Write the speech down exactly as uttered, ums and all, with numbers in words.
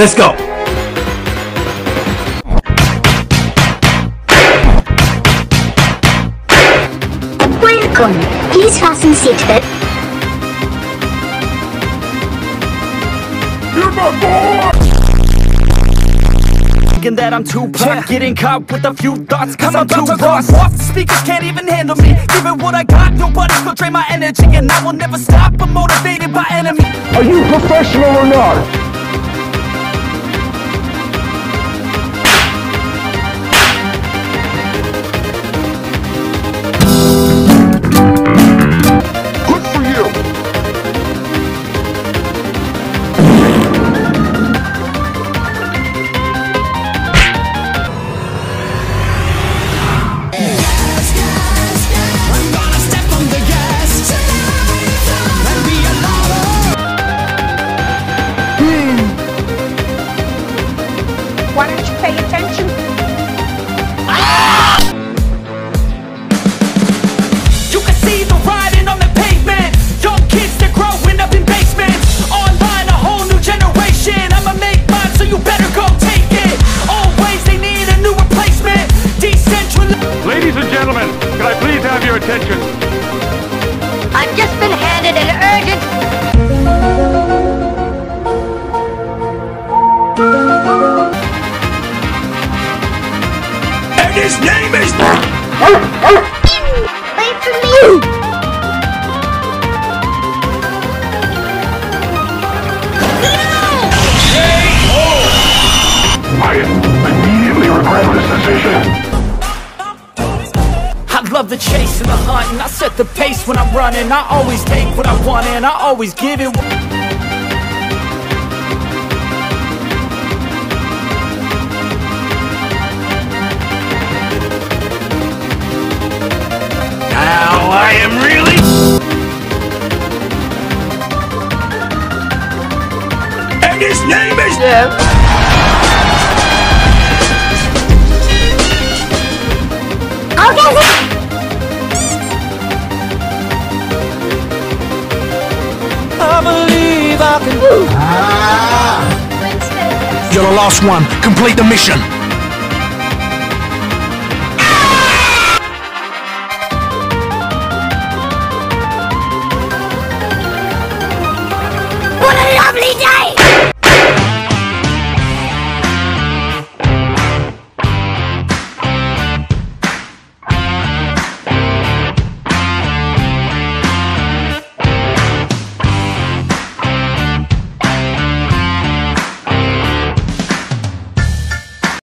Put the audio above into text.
Let's go. Welcome. Please fasten seatbelt. You're my boy! Thinking that I'm too yeah. Getting caught with a few thoughts cause I'm, I'm too lost. Off the speakers can't even handle me. Giving what I got, nobody's gonna drain my energy. And I will never stop, I'm motivated by enemy. Are you professional or not? Why don't you pay attention? Ah! You can see the writing on the pavement. Young kids, they're growing up in basements. Online, a whole new generation. I'ma make mine, so you better go take it. Always, they need a new replacement. Decentralized. Ladies and gentlemen, can I please have your attention? I've just been handed an urgent... His name is... Wait for me! I immediately regret this decision. I love the chase and the hunt, and I set the pace when I'm running. I always take what I want and I always give it. Now I am really... And his name is... Yeah. I believe I can. You're the last one. Complete the mission.